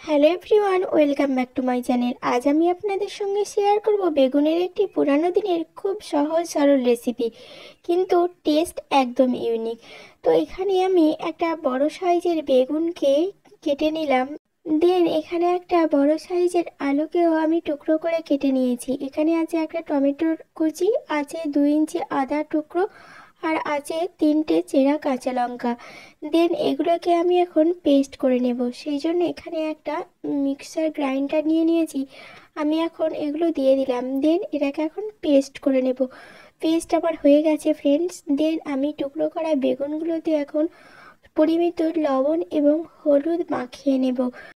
Hello everyone, welcome back to my channel. আজ আমি আপনাদের সঙ্গে শেয়ার করব বেগুনের একটি পুরানো দিনের খুব সহজ সরল রেসিপি, কিন্তু টেস্ট একদম ইউনিক। তো এখানে আমি একটা বড় সাইজের বেগুনকে কেটে নিলাম। দেন এখানে একটা বড় সাইজের আলুকেও আমি টুকরো করে কেটে নিয়েছি। এখানে আছে একটা টমেটোর কুচি, আছে 2 ইঞ্চি আদা টুকরো, আর আছে 3টে চেরা কাঁচা লঙ্কা। দেন এগুলোকে আমি এখন পেস্ট করে নেব। সেই জন্য এখানে একটা মিক্সার গ্রাইন্ডার নিয়ে নিয়েছি। আমি এখন এগুলো দিয়ে দিলাম। দেন এটাকে এখন পেস্ট করে নেব। পেস্ট আমার হয়ে গেছে ফ্রেন্ডস। দেন আমি টুকরো করা বেগুনগুলোতে এখন পরিমিত লবণ এবং হলুদ মাখিয়ে নেব।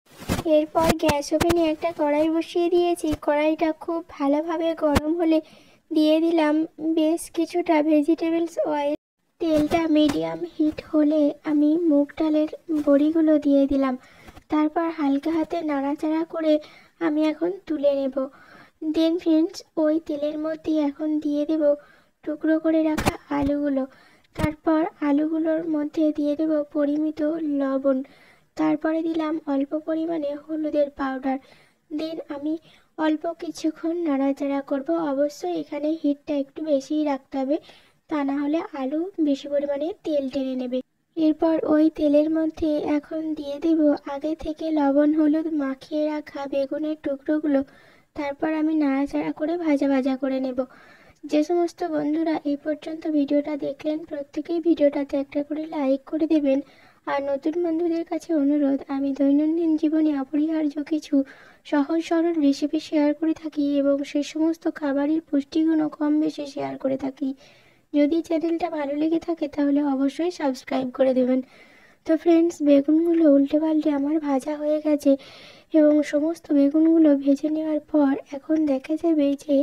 এরপর গ্যাস ওভেনে একটা কড়াই বসিয়ে দিয়েছি। কড়াইটা খুব ভালোভাবে গরম হলে দিয়ে দিলাম বেশ কিছুটা ভেজিটেবলস অয়েল। তেলটা মিডিয়াম হিট হলে আমি মুগ ডালের বড়িগুলো দিয়ে দিলাম। তারপর হালকা হাতে নাড়াচাড়া করে আমি এখন তুলে নেব। দেন ফ্রেন্ডস, ওই তেলের মধ্যে এখন দিয়ে দেব টুকরো করে রাখা আলুগুলো। তারপর আলুগুলোর মধ্যে দিয়ে দেব পরিমিত লবণ। তারপরে দিলাম অল্প পরিমাণে হলুদের পাউডার। দেন আমি অল্প কিছুক্ষণ নাড়াচাড়া করব। অবশ্যই এখানে হিটটা একটু বেশিই রাখতে হবে, তা না হলে আলু বেশি পরিমাণে তেল টেনে নেবে। এরপর ওই তেলের মধ্যে এখন দিয়ে দেব আগে থেকে লবণ হলুদ মাখিয়ে রাখা বেগুনের টুকরোগুলো। তারপর আমি নাড়াচাড়া করে ভাজা ভাজা করে নেব। যে সমস্ত বন্ধুরা এই পর্যন্ত ভিডিওটা দেখলেন, প্রত্যেকেই ভিডিওটাতে একটা করে লাইক করে দেবেন। আর নতুন বন্ধুদের কাছে অনুরোধ, আমি দৈনন্দিন জীবনে অপরিহার্য কিছু সহজ সরল রেসিপি শেয়ার করে থাকি এবং সেই সমস্ত খাবারের পুষ্টিগুণও কম বেশি শেয়ার করে থাকি। যদি চ্যানেলটা ভালো লেগে থাকে তাহলে অবশ্যই সাবস্ক্রাইব করে দেবেন। তো ফ্রেন্ডস, বেগুনগুলো উল্টে পাল্টে আমার ভাজা হয়ে গেছে এবং সমস্ত বেগুনগুলো ভেজে নেওয়ার পর এখন দেখা যাবে যে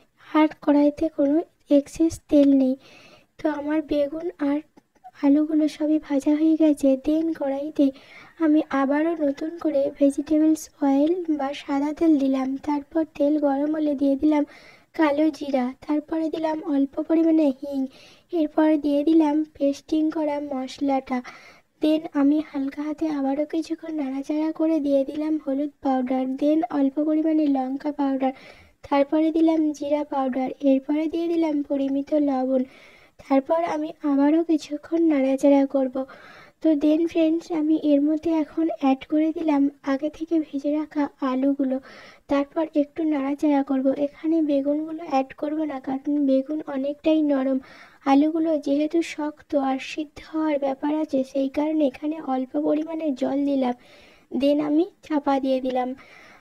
আর কড়াইতে কোনো এক্সেস তেল নেই। তো আমার বেগুন আর আলুগুলো সবই ভাজা হয়ে গেছে। দেন কড়াইতে আমি আবারও নতুন করে ভেজিটেবলস অয়েল বা সাদা তেল দিলাম। তারপর তেল গরম হলে দিয়ে দিলাম কালো জিরা, তারপরে দিলাম অল্প পরিমাণে হিং। এরপর দিয়ে দিলাম পেস্টিং করা মশলাটা। দেন আমি হালকা হাতে আবারও কিছুক্ষণ নাড়াচাড়া করে দিয়ে দিলাম হলুদ পাউডার। দেন অল্প পরিমাণে লঙ্কা পাউডার, তারপরে দিলাম জিরা পাউডার। এরপরে দিয়ে দিলাম পরিমিত লবণ। তারপর আমি আবারও কিছুক্ষণ নাড়াচাড়া করব। তো দেন ফ্রেন্ডস, আমি এর মধ্যে এখন অ্যাড করে দিলাম আগে থেকে ভেজে রাখা আলুগুলো। তারপর একটু নাড়াচাড়া করব। এখানে বেগুনগুলো অ্যাড করব না, কারণ বেগুন অনেকটাই নরম। আলুগুলো যেহেতু শক্ত আর সিদ্ধ হওয়ার ব্যাপার আছে, সেই কারণে এখানে অল্প পরিমাণে জল দিলাম। দেন আমি চাপা দিয়ে দিলাম।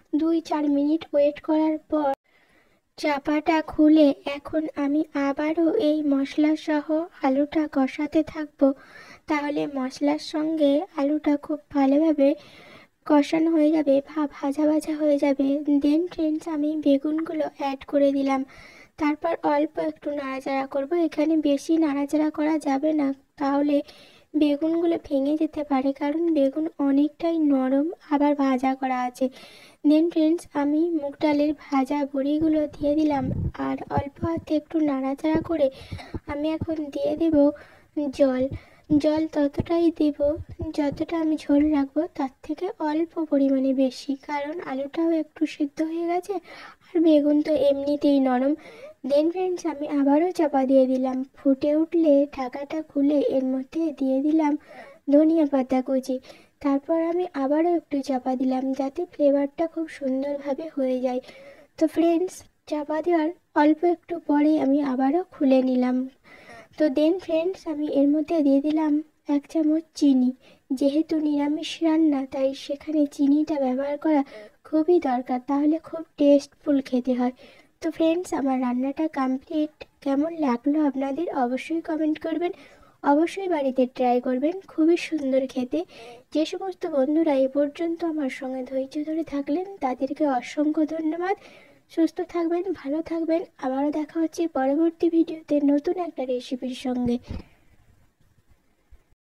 2-4 মিনিট ওয়েট করার পর চাপাটা খুলে এখন আমি আবারও এই মশলা সহ আলুটা কষাতে থাকবো। তাহলে মশলার সঙ্গে আলুটা খুব ভালোভাবে কষানো হয়ে যাবে বা ভাজা ভাজা হয়ে যাবে। দেন ফ্রেন্ডস, আমি বেগুনগুলো অ্যাড করে দিলাম। তারপর অল্প একটু নাড়াচাড়া করব। এখানে বেশি নাড়াচাড়া করা যাবে না, তাহলে বেগুনগুলো ভেঙে যেতে পারে, কারণ বেগুন অনেকটাই নরম আবার ভাজা করা আছে। দেন ফ্রেন্ডস, আমি মুগ ডালের ভাজা বড়িগুলো দিয়ে দিলাম আর অল্প হাতে একটু নাড়াচাড়া করে আমি এখন দিয়ে দেব জল। জল ততটাই দেব যতটা আমি ঝোল রাখবো, তার থেকে অল্প পরিমাণে বেশি, কারণ আলুটাও একটু সিদ্ধ হয়ে গেছে আর বেগুন তো এমনিতেই নরম। দেন ফ্রেন্ডস, আমি আবারও চাপা দিয়ে দিলাম। ফুটে উঠলে ঢাকাটা খুলে এর মধ্যে দিয়ে দিলাম ধনিয়া পাতা কুচি। তারপর আমি আবারও একটু চাপা দিলাম যাতে ফ্লেভারটা খুব সুন্দরভাবে হয়ে যায়। তো ফ্রেন্ডস, চাপা দেওয়ার অল্প একটু পরে আমি আবারও খুলে নিলাম। তো দেন ফ্রেন্ডস, আমি এর মধ্যে দিয়ে দিলাম 1 চামচ চিনি। যেহেতু নিরামিষ রান্না, তাই সেখানে চিনিটা ব্যবহার করা খুবই দরকার, তাহলে খুব টেস্টফুল খেতে হয়। তো ফ্রেন্ডস, আমার রান্নাটা কমপ্লিট। কেমন লাগলো আপনাদের অবশ্যই কমেন্ট করবেন। অবশ্যই বাড়িতে ট্রাই করবেন, খুবই সুন্দর খেতে। যে সমস্ত বন্ধুরা এ পর্যন্ত আমার সঙ্গে ধৈর্য ধরে থাকলেন তাদেরকে অসংখ্য ধন্যবাদ। সুস্থ থাকবেন, ভালো থাকবেন। আবারও দেখা হচ্ছে পরবর্তী ভিডিওতে নতুন একটা রেসিপির সঙ্গে।